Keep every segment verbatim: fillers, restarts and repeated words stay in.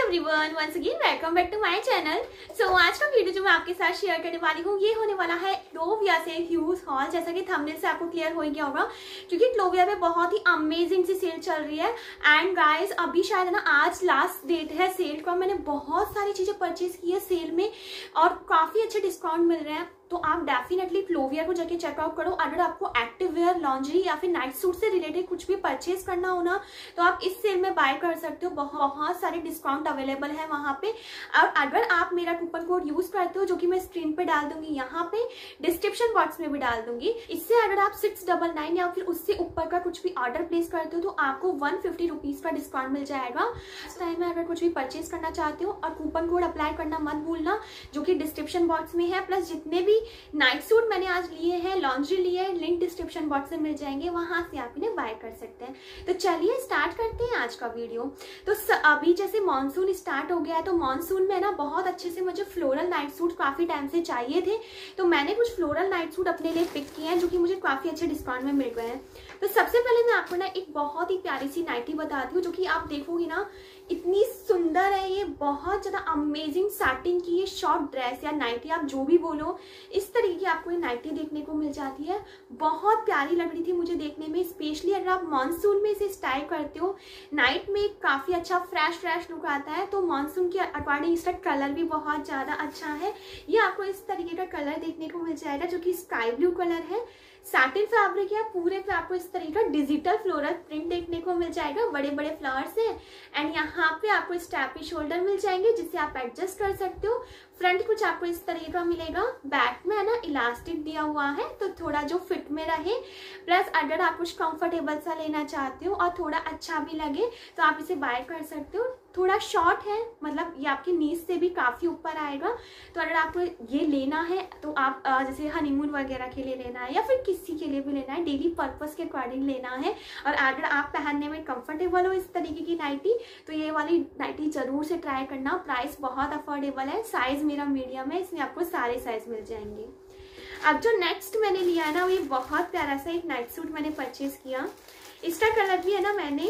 Everyone, once again welcome back to my channel. So आज का video जो मैं आपके साथ शेयर करने वाली हूँ ये होने वाला है क्लोविया से ह्यूज हॉल। जैसा कि थंबनेल से आपको क्लियर हो गया होगा, क्योंकि क्लोविया में बहुत ही अमेजिंग सी सेल चल रही है। एंड गाइस, अभी शायद ना आज लास्ट डेट है सेल का। मैंने बहुत सारी चीजें परचेज की है सेल में और काफी अच्छे डिस्काउंट मिल रहे हैं, तो आप डेफिनेटली क्लोविया को जाके चेकआउट करो। अगर आपको एक्टिव वेयर, लॉन्ड्री या फिर नाइट सूट से रिलेटेड कुछ भी परचेज करना हो ना, तो आप इस सेल में बाय कर सकते हो। बहुत बहुत सारे डिस्काउंट अवेलेबल है वहां पे। और अगर आप मेरा कूपन कोड यूज करते हो, जो कि मैं स्क्रीन पे डाल दूंगी, यहाँ पे डिस्क्रिप्शन बॉक्स में भी डाल दूंगी, इससे अगर आप सिक्स डबल नाइन या फिर उससे ऊपर का कुछ भी ऑर्डर प्लेस करते हो तो आपको वन फिफ्टी रुपीज का डिस्काउंट मिल जाएगा। इस टाइम में अगर कुछ भी परचेज करना चाहते हो, और कूपन कोड अप्लाई करना मत भूलना, जो कि डिस्क्रिप्शन बॉक्स में है। प्लस जितने भी नाइट सूट मैंने आज लिए हैं, लॉन्ड्री लिए हैं, लिंक डिस्क्रिप्शन बॉक्स में मिल जाएंगे, वहां से आप इन्हें बाय कर सकते हैं। तो चलिए स्टार्ट करते हैं आज का वीडियो। तो अभी जैसे मॉनसून स्टार्ट हो गया है, तो मॉनसून में ना बहुत अच्छे से मुझे फ्लोरल नाइट सूट काफी टाइम से चाहिए थे, तो मैंने कुछ फ्लोरल नाइट सूट अपने लिए पिक किए हैं, जो कि मुझे काफी अच्छे डिस्काउंट में मिल गए हैं। तो सबसे पहले मैं आपको ना एक बहुत ही प्यारी सी नाइटी बताती हूँ, जो कि आप देखोगी ना इतनी सुंदर है। ये बहुत ज्यादा अमेजिंग सैटिन की ये शॉर्ट ड्रेस या नाइटी, आप जो भी बोलो, इस तरीके की आपको ये नाइटी देखने को मिल जाती है। बहुत प्यारी लग रही थी मुझे देखने में, स्पेशली अगर आप मानसून में इसे स्टाइल करते हो। नाइट में काफी अच्छा फ्रेश फ्रेश लुक आता है, तो मानसून के अकॉर्डिंग इसका कलर भी बहुत ज्यादा अच्छा है। ये आपको इस तरीके का कलर देखने को मिल जाएगा, जो कि स्काई ब्लू कलर है। सैटिन फैब्रिक है, पूरे पे आपको इस तरीके का डिजिटल फ्लोरल प्रिंट देखने को मिल जाएगा, बड़े बड़े फ्लावर्स हैं। एंड यहाँ पे आपको स्टैपी शोल्डर मिल जाएंगे, जिससे आप एडजस्ट कर सकते हो। फ्रंट कुछ आपको इस तरीके का मिलेगा, बैक में है ना इलास्टिक दिया हुआ है, तो थोड़ा जो फिट में रहे। प्लस अगर आप कुछ कंफर्टेबल सा लेना चाहते हो और थोड़ा अच्छा भी लगे, तो आप इसे बाय कर सकते हो। थोड़ा शॉर्ट है, मतलब ये आपकी नीज से भी काफी ऊपर आएगा, तो अगर आपको ये लेना है तो आप जैसे हनीमून वगैरह के लिए लेना है या फिर किसी के लिए भी लेना है, डेली पर्पस के अकॉर्डिंग लेना है, और अगर आप पहनने में कंफर्टेबल हो इस तरीके की नाइटी, तो ये वाली नाइटी जरूर से ट्राई करना। प्राइस बहुत अफोर्डेबल है, साइज मेरा मीडियम है, इसमें आपको सारे साइज मिल जाएंगे। अब जो नेक्स्ट मैंने लिया है ना, ये बहुत प्यारा सा एक नाइट सूट मैंने परचेज किया। इसका कलर भी है ना, मैंने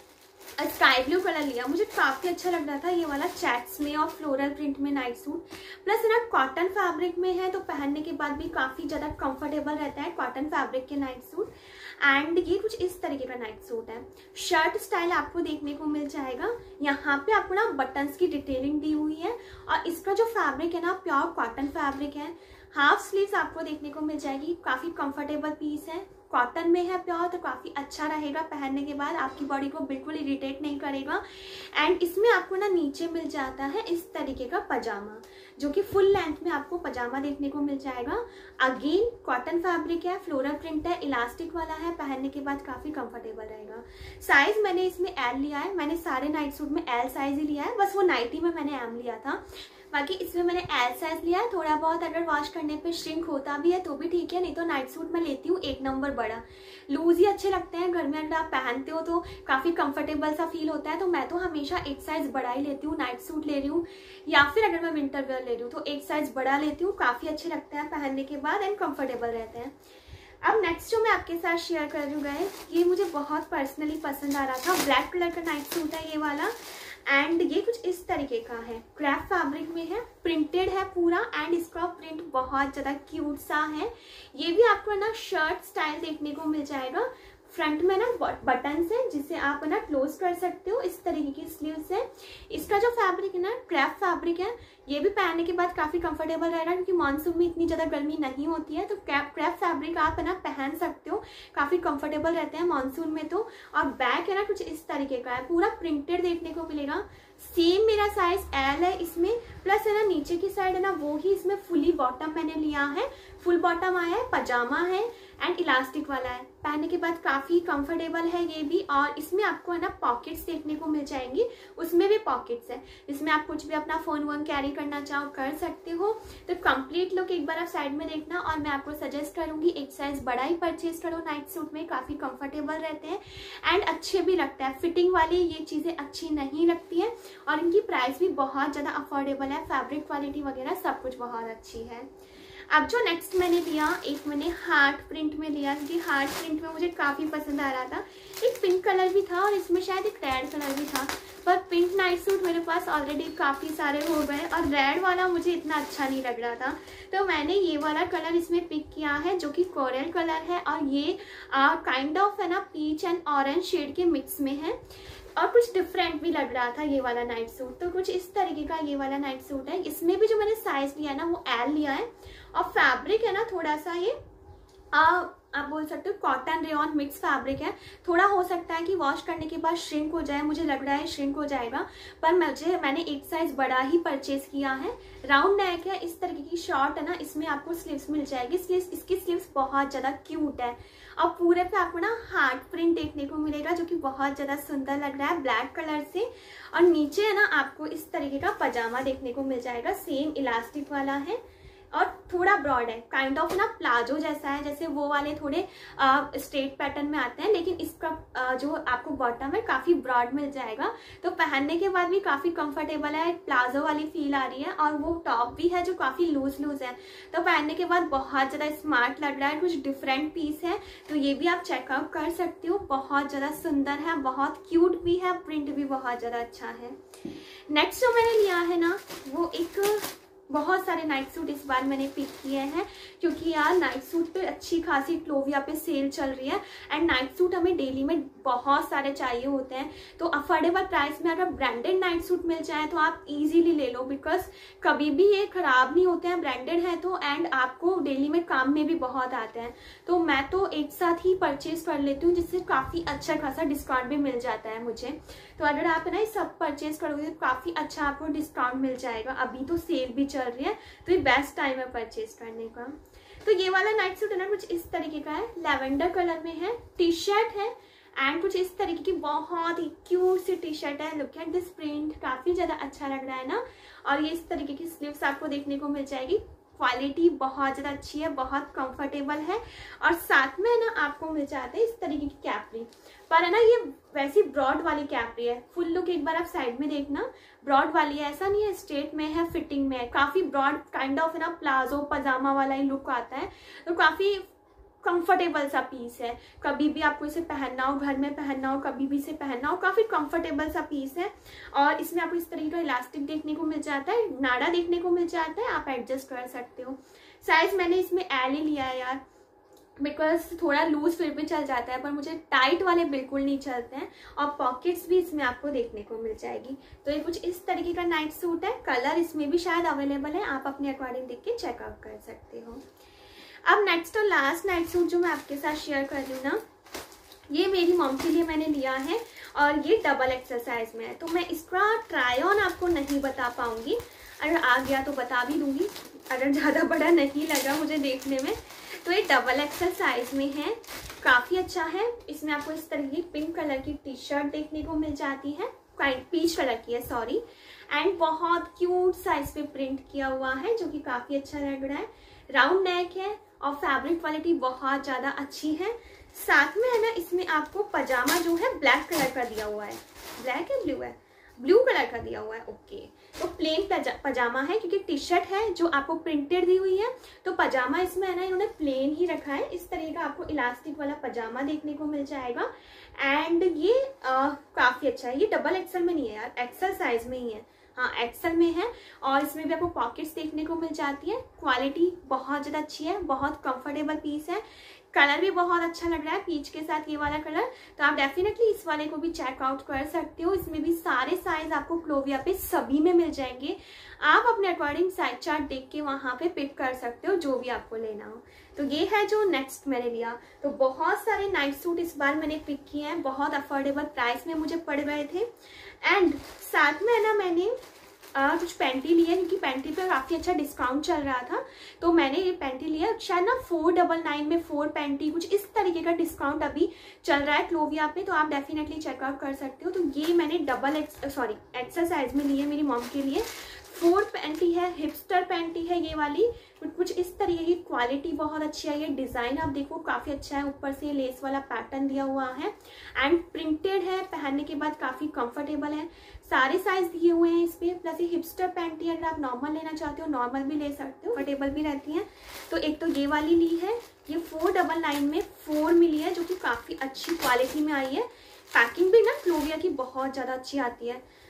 स्काई ब्लू कलर लिया, मुझे काफी अच्छा लग रहा था ये वाला, चेक्स में और फ्लोरल प्रिंट में नाइट सूट। प्लस ना कॉटन फैब्रिक में है, तो पहनने के बाद भी काफी ज्यादा कंफर्टेबल रहता है कॉटन फैब्रिक के नाइट सूट। एंड ये कुछ इस तरीके का नाइट सूट है, शर्ट स्टाइल आपको देखने को मिल जाएगा। यहाँ पे आपको ना बटन्स की डिटेलिंग दी हुई है, और इसका जो फैब्रिक है ना प्योर कॉटन फैब्रिक है। हाफ स्लीव्स आपको देखने को मिल जाएगी, काफी कंफर्टेबल पीस है, कॉटन में है प्योर, तो काफी अच्छा रहेगा पहनने के बाद, आपकी बॉडी को बिल्कुल इरिटेट नहीं करेगा। एंड इसमें आपको ना नीचे मिल जाता है इस तरीके का पजामा, जो कि फुल लेंथ में आपको पजामा देखने को मिल जाएगा। अगेन कॉटन फैब्रिक है, फ्लोरल प्रिंट है, इलास्टिक वाला है, पहनने के बाद काफी कंफर्टेबल रहेगा। साइज मैंने इसमें एल लिया है, मैंने सारे नाइट सूट में एल साइज ही लिया है, बस वो नाइटी में मैंने एम लिया था, बाकी इसमें मैंने एल साइज लिया है। थोड़ा बहुत अगर वॉश करने पे श्रिंक होता भी है तो भी ठीक है, नहीं तो नाइट सूट मैं लेती हूँ एक नंबर बड़ा। लूज ही अच्छे लगते हैं, घर में अगर आप पहनते हो तो काफी कंफर्टेबल सा फील होता है, तो मैं तो हमेशा एक साइज बड़ा ही लेती हूँ। नाइट सूट ले रही हूँ या फिर अगर मैं विंटर वेयर ले रही हूँ तो एक साइज बड़ा लेती हूँ, काफी अच्छे लगते हैं पहनने के बाद एंड कंफर्टेबल रहते हैं। अब नेक्स्ट जो मैं आपके साथ शेयर कर रही हूँ गाइस, ये मुझे बहुत पर्सनली पसंद आ रहा था, ब्लैक कलर का नाइट सूट है ये वाला। एंड ये कुछ इस तरीके का है, क्राफ्ट फैब्रिक में है, प्रिंटेड है पूरा, एंड इसका प्रिंट बहुत ज्यादा क्यूट सा है। ये भी आपको ना शर्ट स्टाइल देखने को मिल जाएगा। फ्रंट में ना बटन्स है, जिसे आप ना क्लोज कर सकते हो, इस तरीके की स्लीव्स है। इसका जो फैब्रिक है ना क्राफ्ट फैब्रिक है, ये भी पहनने के बाद काफी कंफर्टेबल रहेगा, क्योंकि मानसून में इतनी ज्यादा गर्मी नहीं होती है, तो क्राफ्ट फैब्रिक आप है ना पहन सकते हो, काफी कंफर्टेबल रहते हैं मानसून में तो। और बैक है ना कुछ इस तरीके का है, पूरा प्रिंटेड देखने को मिलेगा। सेम मेरा साइज एल है इसमें, प्लस है ना नीचे की साइड है ना वो ही इसमें फुली बॉटम मैंने लिया है, फुल बॉटम आया है, पजामा है एंड इलास्टिक वाला है, पहनने के बाद काफी कंफर्टेबल है ये भी। और इसमें आपको है ना पॉकेट्स देखने को मिल जाएंगी, उसमें भी पॉकेट्स है, इसमें आप कुछ भी अपना फोन वोन कैरी करना चाहो कर सकते हो। तो कंप्लीट लुक एक बार आप साइड में देखना, और मैं आपको सजेस्ट करूंगी एक साइज बड़ा ही परचेज करो नाइट सूट में, काफी कंफर्टेबल रहते हैं एंड अच्छे भी लगता है। फिटिंग वाली ये चीजें अच्छी नहीं लगती है, और इनकी प्राइस भी बहुत ज्यादा अफोर्डेबल है, फैब्रिक क्वालिटी वगैरह सब कुछ बहुत अच्छी है। अब जो नेक्स्ट मैंने लिया, एक मैंने हार्ट प्रिंट में लिया, क्योंकि हार्ट प्रिंट में मुझे काफी पसंद आ रहा था। एक पिंक कलर भी था और इसमें शायद एक रेड कलर भी था, पर पिंक नाइट सूट मेरे पास ऑलरेडी काफ़ी सारे हो गए और रेड वाला मुझे इतना अच्छा नहीं लग रहा था, तो मैंने ये वाला कलर इसमें पिक किया है जो कि कोरल कलर है और ये काइंड ऑफ है ना पीच एंड ऑरेंज शेड के मिक्स में है और कुछ डिफरेंट भी लग रहा था ये वाला नाइट सूट। तो कुछ इस तरीके का ये वाला नाइट सूट है। इसमें भी जो मैंने साइज लिया है ना वो एल लिया है और फैब्रिक है ना थोड़ा सा ये आ, आप बोल सकते हो कॉटन रेयॉन मिक्स फैब्रिक है। थोड़ा हो सकता है कि वॉश करने के बाद श्रिंक हो जाए, मुझे लग रहा है श्रिंक हो जाएगा, पर मुझे मैंने एक साइज बड़ा ही परचेज किया है। राउंड नेक है, इस तरीके की शॉर्ट है ना, इसमें आपको स्लीव्स मिल जाएगी। स्लीव्स इसकी स्लीव्स बहुत ज़्यादा क्यूट है और पूरे पे आपको ना हार्ट प्रिंट देखने को मिलेगा जो कि बहुत ज़्यादा सुंदर लग रहा है ब्लैक कलर से। और नीचे है ना आपको इस तरीके का पजामा देखने को मिल जाएगा, सेम इलास्टिक वाला है और थोड़ा ब्रॉड है, काइंड ऑफ ना प्लाजो जैसा है, जैसे वो वाले थोड़े स्ट्रेट पैटर्न में आते हैं, लेकिन इसका आ, जो आपको बॉटम है काफ़ी ब्रॉड मिल जाएगा। तो पहनने के बाद भी काफ़ी कंफर्टेबल है, प्लाजो वाली फील आ रही है और वो टॉप भी है जो काफ़ी लूज लूज है। तो पहनने के बाद बहुत ज़्यादा स्मार्ट लग रहा है, कुछ डिफरेंट पीस है, तो ये भी आप चेकआउट कर सकते हो। बहुत ज़्यादा सुंदर है, बहुत क्यूट भी है, प्रिंट भी बहुत ज़्यादा अच्छा है। नेक्स्ट जो मैंने लिया है ना वो एक, बहुत सारे नाइट सूट इस बार मैंने पिक किए हैं क्योंकि यार नाइट सूट पे अच्छी खासी क्लोविया पे सेल चल रही है एंड नाइट सूट हमें डेली में बहुत सारे चाहिए होते हैं। तो अफोर्डेबल प्राइस में अगर ब्रांडेड नाइट सूट मिल जाए तो आप इजीली ले लो, बिकॉज कभी भी ये खराब नहीं होते हैं, ब्रांडेड है तो, एंड आपको डेली में काम में भी बहुत आते हैं। तो मैं तो एक साथ ही परचेज कर लेती हूँ जिससे काफ़ी अच्छा खासा डिस्काउंट भी मिल जाता है मुझे। तो अगर आप ना ये सब परचेज करोगे तो काफ़ी अच्छा आपको डिस्काउंट मिल जाएगा। अभी तो सेल भी चल रही है तो ये बेस्ट टाइम है परचेज करने का। तो ये वाला नाइट सूट है ना कुछ इस तरीके का है, लैवेंडर कलर में है, टी शर्ट है एंड कुछ इस तरीके की बहुत ही क्यूट सी टी शर्ट है। लुक एट दिस प्रिंट, काफी ज्यादा अच्छा लग रहा है ना। और ये इस तरीके की स्लीव्स आपको देखने को मिल जाएगी, क्वालिटी बहुत ज़्यादा अच्छी है, बहुत कंफर्टेबल है और साथ में है ना आपको मिल जाते हैं इस तरीके की कैपरी, पर है ना ये वैसी ब्रॉड वाली कैपरी है। फुल लुक एक बार आप साइड में देखना, ब्रॉड वाली है, ऐसा नहीं है स्ट्रेट में है, फिटिंग में है, काफ़ी ब्रॉड काइंड ऑफ है ना प्लाजो पजामा वाला ही लुक आता है। तो काफ़ी कंफर्टेबल सा पीस है, कभी भी आपको इसे पहनना हो, घर में पहनना हो, कभी भी इसे पहनना हो, काफी कंफर्टेबल सा पीस है। और इसमें आपको इस तरीके का इलास्टिक देखने को मिल जाता है, नाड़ा देखने को मिल जाता है, आप एडजस्ट कर सकते हो। साइज मैंने इसमें एल ही लिया है यार, बिकॉज थोड़ा लूज फिर भी चल जाता है, पर मुझे टाइट वाले बिल्कुल नहीं चलते हैं। और पॉकेट्स भी इसमें आपको देखने को मिल जाएगी। तो ये कुछ इस तरीके का नाइट सूट है, कलर इसमें भी शायद अवेलेबल है, आप अपने अकॉर्डिंग देख के चेकआउट कर सकते हो। अब नेक्स्ट और लास्ट नाइट सूट जो मैं आपके साथ शेयर कर रही हूँ ना, ये मेरी मॉम के लिए मैंने लिया है और ये डबल एक्सेल साइज में है। तो मैं इसका ट्राई ऑन आपको नहीं बता पाऊंगी, अगर आ गया तो बता भी दूंगी, अगर ज़्यादा बड़ा नहीं लगा मुझे देखने में। तो ये डबल एक्सेल साइज में है, काफ़ी अच्छा है। इसमें आपको इस तरह की पिंक कलर की टी शर्ट देखने को मिल जाती है, पीच कलर की है सॉरी, एंड बहुत क्यूट साइज पे प्रिंट किया हुआ है जो कि काफ़ी अच्छा लग रहा है। राउंड नेक है और फैब्रिक क्वालिटी बहुत ज़्यादा अच्छी है। साथ में है ना इसमें आपको पजामा जो है ब्लैक कलर का दिया हुआ है, ब्लैक है ब्लू है, ब्लू कलर का दिया हुआ है, ओके। तो प्लेन पजामा है क्योंकि टी शर्ट है जो आपको प्रिंटेड दी हुई है, तो पजामा इसमें है ना इन्होंने प्लेन ही रखा है। इस तरह का आपको इलास्टिक वाला पजामा देखने को मिल जाएगा एंड ये आ, काफ़ी अच्छा है। ये डबल एक्सेल में नहीं है यार, एक्सेल साइज में ही है, हाँ एक्सेल में है। और इसमें भी आपको पॉकेट्स देखने को मिल जाती है, क्वालिटी बहुत ज़्यादा अच्छी है, बहुत कंफर्टेबल पीस है, कलर भी बहुत अच्छा लग रहा है पीच के साथ ये वाला कलर। तो आप डेफिनेटली इस वाले को भी चेकआउट कर सकते हो। इसमें भी सारे साइज आपको क्लोविया पे सभी में मिल जाएंगे, आप अपने अकॉर्डिंग साइज चार्ट देख के वहाँ पे पिक कर सकते हो जो भी आपको लेना हो। तो ये है जो नेक्स्ट मैंने लिया। तो बहुत सारे नाइट सूट इस बार मैंने पिक किए हैं, बहुत अफोर्डेबल प्राइस में मुझे पड़ गए थे। एंड साथ में है ना मैंने आ, कुछ पैंटी ली है क्योंकि पैंटी पे काफ़ी अच्छा डिस्काउंट चल रहा था, तो मैंने ये पैंटी लिया। शायद ना फोर डबल नाइन में फोर पैंटी कुछ इस तरीके का डिस्काउंट अभी चल रहा है क्लोविया पे, तो आप डेफिनेटली चेकआउट कर सकते हो। तो ये मैंने double X sorry XL size में ली है मेरी मॉम के लिए। फोर पैंटी है, हिपस्टर पैंटी है ये वाली, कुछ इस तरीके की, क्वालिटी बहुत अच्छी है। ये डिज़ाइन आप देखो काफ़ी अच्छा है, ऊपर से लेस वाला पैटर्न दिया हुआ है एंड प्रिंटेड है, पहनने के बाद काफ़ी कंफर्टेबल है, सारे साइज दिए हुए हैं इस पर। प्लस ये हिपस्टर पैंटी अगर आप नॉर्मल लेना चाहते हो नॉर्मल भी ले सकते हो, कंफर्टेबल भी रहती हैं। तो एक तो ये वाली ली है, ये फोर डबल नाइन में फोर मिली है जो कि काफ़ी अच्छी क्वालिटी में आई है। पैकिंग भी ना क्लोविया की बहुत ज़्यादा अच्छी आती है,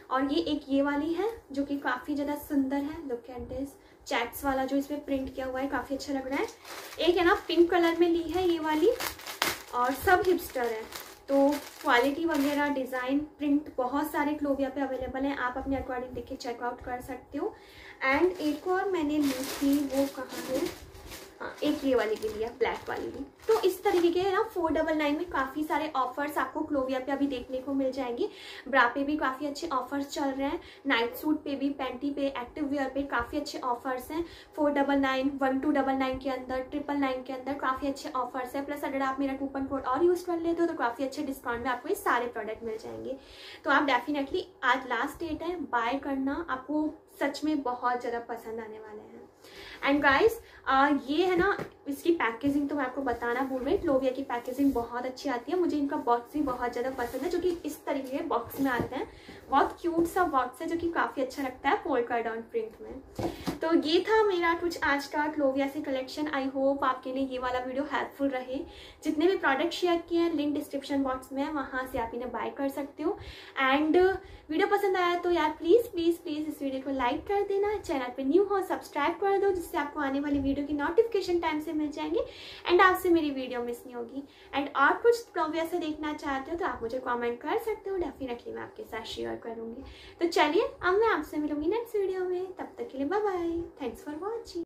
और ये एक ये वाली है जो कि काफ़ी ज़्यादा सुंदर है। लुक एट दिस, चेक्स वाला जो इसमें प्रिंट किया हुआ है काफ़ी अच्छा लग रहा है। एक है ना पिंक कलर में ली है ये वाली, और सब हिपस्टर है, तो क्वालिटी वगैरह डिज़ाइन प्रिंट बहुत सारे क्लोविया पे अवेलेबल हैं, आप अपने अकॉर्डिंग देख के चेकआउट कर सकते हो। एंड एक और मैंने ली थी, वो कहाँ है, हाँ एक ये वाली भी लिया, ब्लैक वाली भी। तो इस तरीके के ना फोर डबल नाइन में काफ़ी सारे ऑफर्स आपको क्लोविया पे अभी देखने को मिल जाएंगे। ब्रा पे भी काफ़ी अच्छे ऑफर्स चल रहे हैं, नाइट सूट पे भी, पैंटी पे, एक्टिव वेयर पे काफ़ी अच्छे ऑफर्स हैं। Four double nine one two double nine के अंदर, ट्रिपल नाइन के अंदर काफ़ी अच्छे ऑफर्स हैं। प्लस अगर आप मेरा कूपन कोड और यूज़ कर लेते हो तो काफ़ी अच्छे डिस्काउंट में आपको ये सारे प्रोडक्ट मिल जाएंगे। तो आप डेफिनेटली, आज लास्ट डेट है, बाय करना, आपको सच में बहुत ज़्यादा पसंद आने वाले हैं। एंड गाइस ये है ना, इसकी पैकेजिंग तो मैं आपको बताना भूल रही, क्लोविया की पैकेजिंग बहुत अच्छी आती है। मुझे इनका बॉक्स भी बहुत ज़्यादा पसंद है, जो कि इस तरीके के बॉक्स में आते हैं। बहुत क्यूट सा बॉक्स है जो कि काफ़ी अच्छा लगता है पोल्का डॉट प्रिंट में। तो ये था मेरा कुछ आज का क्लोविया से कलेक्शन। आई होप आपके लिए ये वाला वीडियो हेल्पफुल रहे। जितने भी प्रोडक्ट शेयर किए हैं लिंक डिस्क्रिप्शन बॉक्स में है, वहाँ से आप इन्हें बाय कर सकते हो। एंड वीडियो पसंद आया तो यार प्लीज़ प्लीज़ प्लीज़ इस वीडियो को लाइक कर देना, चैनल पे न्यू हो सब्सक्राइब कर दो, जिससे आपको आने वाली वीडियो की नोटिफिकेशन टाइम से मिल जाएंगे एंड आपसे मेरी वीडियो मिस नहीं होगी। एंड और कुछ क्लोविया से देखना चाहते हो तो आप मुझे कमेंट कर सकते हो, डेफिनेटली मैं आपके साथ शेयर करूँगी। तो चलिए अब मैं आपसे मिलूंगी नेक्स्ट वीडियो में, तब तक के लिए bye bye, thanks for watching.